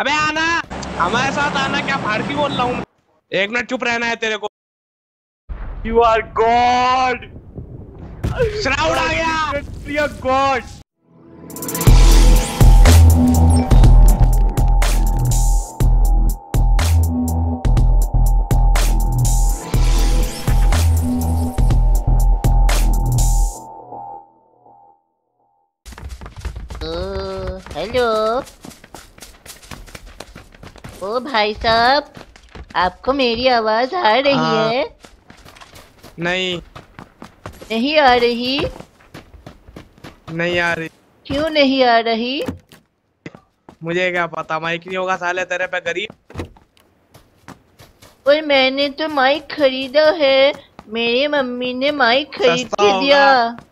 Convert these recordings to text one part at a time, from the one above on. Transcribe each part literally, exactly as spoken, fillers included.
अबे आना, हमारे साथ आना। क्या फाड़की बोल रहा हूँ? एक मिनट चुप रहना है तेरे को। You are God. श्राउड आ गया। You are God. हेलो। ओ भाई साहब, आपको मेरी आवाज आ रही हाँ। है? नहीं नहीं आ रही? नहीं आ रही। क्यों नहीं आ रही? मुझे क्या पता, माइक नहीं होगा साले तेरे पे गरीब। और मैंने तो माइक खरीदा है, मेरी मम्मी ने माइक खरीद सस्ता के दिया।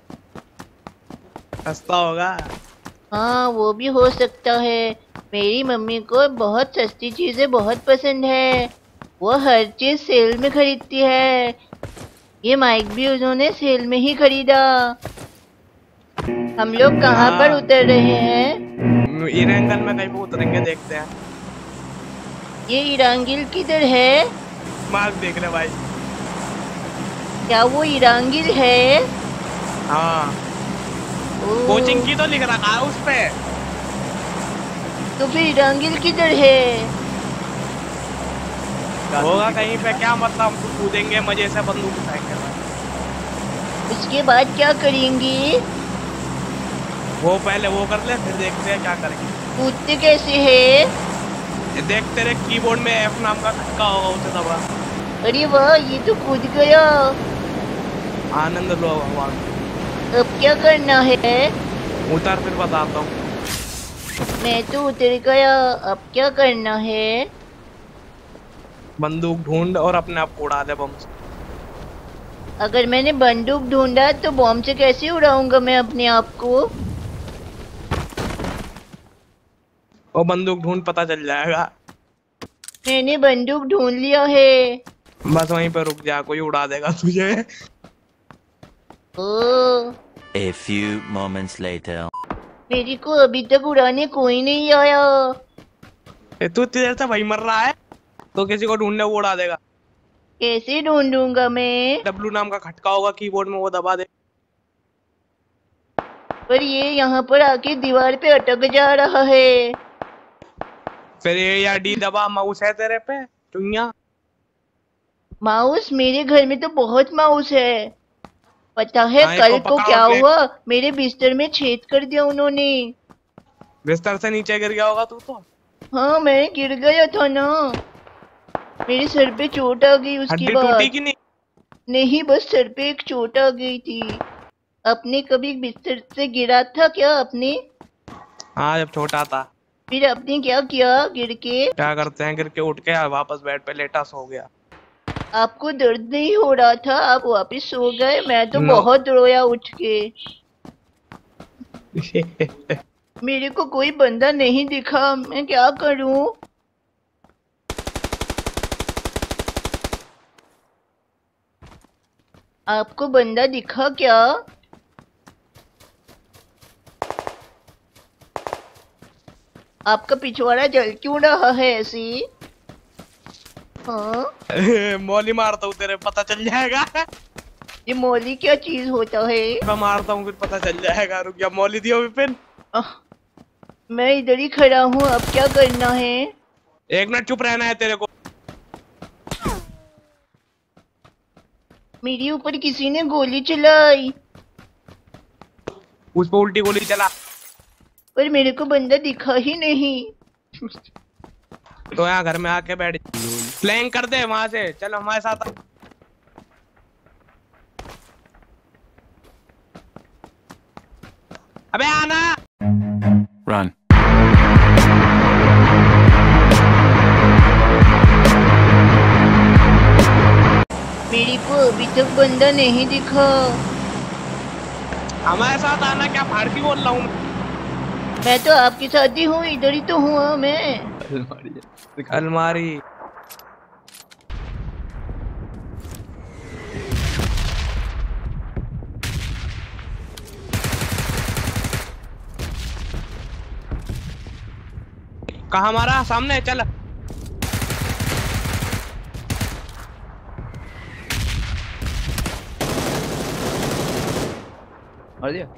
सस्ता होगा। हाँ, वो भी हो सकता है। मेरी मम्मी को बहुत सस्ती चीजें बहुत पसंद है, वो हर चीज सेल में खरीदती है। ये माइक भी उन्होंने सेल में ही खरीदा। हम लोग कहाँ पर उतर रहे हैं? ईरांगल में कहीं पे उतरेंगे, देखते हैं। ये ईरांगिल किधर है? मार्क देख रहे भाई। क्या वो ईरांगिल है? हाँ, कोचिंग की तो लिख रखा है उस पे। तो फिर ईरांगिल किधर है? होगा कहीं पे, क्या मतलब। हम तो कूदेंगे मजे से, बंदूक उठाएंगे। उसके बाद क्या करेंगे? वो पहले वो कर ले, फिर देखते हैं क्या करेंगे। कूदते कैसे है? देख, तेरे कीबोर्ड में एफ नाम का खटका होगा, उसे दबा। अरे वाह, ये तो कूद गया। आनंद लो भगवान। अब क्या करना है? उतर, फिर बताता हूँ। मैं तो उतर गया, अब क्या करना है? बंदूक ढूंढ और अपने आप को उड़ा दे बम से। अगर मैंने बंदूक ढूंढा तो बॉम्ब से कैसे उड़ाऊंगा मैं अपने आप को? वो बंदूक ढूंढ, पता चल जाएगा। मैंने बंदूक ढूंढ लिया है। बस वहीं पे रुक जा, कोई उड़ा देगा तुझे। ओ, A few moments later. मेरे को अभी तक उड़ाने कोई नहीं आया। तू तेरे से वही मर रहा है, तो किसी को ढूंढने वो उड़ा देगा। कैसे ढूंढूंगा मैं? डब्लू नाम का खटका होगा कीबोर्ड में, वो दबा दे। पर ये यहाँ पर आके दीवार पे अटक जा रहा है। फिर ये या डी दबा। माउस है तेरे पे चुनिया? माउस? मेरे घर में तो बहुत माउस है। पता है हाँ, कल को को क्या प्लेट। हुआ? मेरे बिस्तर में छेद कर दिया उन्होंने। बिस्तर से नीचे गिर गया होगा तू तो। हाँ, मैं गिर गया था ना, मेरे सर पे चोट आ गई उसके हड्डी बाद। टूटी कि नहीं? नहीं, बस सर पे एक चोट आ गई थी। अपने कभी बिस्तर से गिरा था क्या आपने? हाँ, जब छोटा था। फिर आपने क्या किया गिर के? क्या करते हैं, गिर के उठ के वापस बेड पे लेटा सो गया। आपको दर्द नहीं हो रहा था, आप वापस सो गए? मैं तो no. बहुत रोया उठ के। मेरे को कोई बंदा नहीं दिखा, मैं क्या करूं? आपको बंदा दिखा क्या? आपका पिछवाड़ा जल क्यों रहा है ऐसे? हाँ? मौली मारता हूँ तेरे, पता चल जाएगा। ये मौली क्या चीज होता है? मैं मारता हूँ फिर पता चल जाएगा। रुक जा, मौली दियो विपिन। मैं इधर ही खड़ा हूँ, अब क्या करना है? एक मिनट चुप रहना है तेरे को। मेरे ऊपर किसी ने गोली चलाई। उस पर उल्टी गोली चला। पर मेरे को बंदा दिखा ही नहीं। तो यहाँ घर में आके बैठ, फ्लैंक कर दे वहां से। चल हमारे साथ। अबे आना। Run. मेरे को अभी तक बंदा नहीं दिखा। हमारे साथ आना। क्या फाड़की बोल रहा हूँ? मैं तो आपके साथ ही हूँ, इधर ही तो हूँ मैं। अलमारी अलमारी। कहाँ मारा? सामने चल। मार दिया।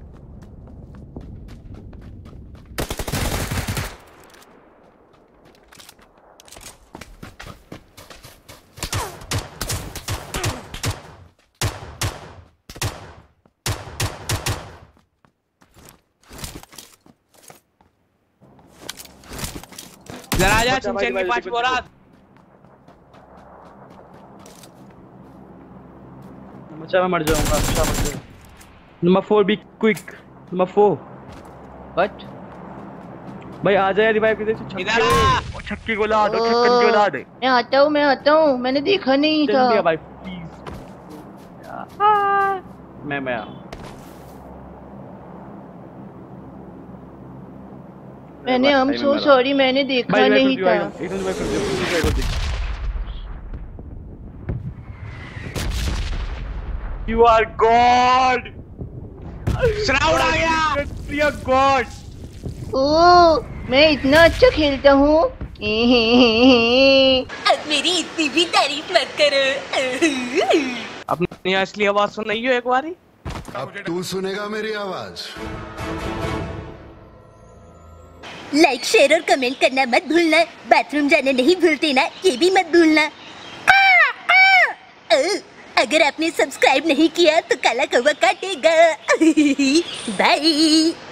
जरा आजा शिनचैन के पास बोरा। मचा मैं मर जाऊंगा। अच्छा मर जाऊंगा। Number four be quick. Number four. What? भाई आ जा यार रिवाइव कर दे। इधर आ। छक्के छक्के को ला दो। छक्कन को ला दे। मैं आता हूँ मैं आता हूँ मैंने देखा नहीं था। जल्दी आ भाई प्लीज। मैं मैं मैंने I'm so sorry मैंने देखा नहीं था। एकदम रिवाइव कर दे। You are God. श्राउड आ गया। You are God. ओ मैं इतना अच्छा खेलता हूँ। अब मेरी इतनी भी तारीफ मत करो। अपनी असली आवाज सुनाइयो एक बारी। अब तू सुनेगा मेरी आवाज। लाइक शेयर और कमेंट करना मत भूलना। बाथरूम जाना नहीं भूलते ना, ये भी मत भूलना। आ, आ, आ, अगर आपने सब्सक्राइब नहीं किया तो काला कौवा काटेगा। बाय।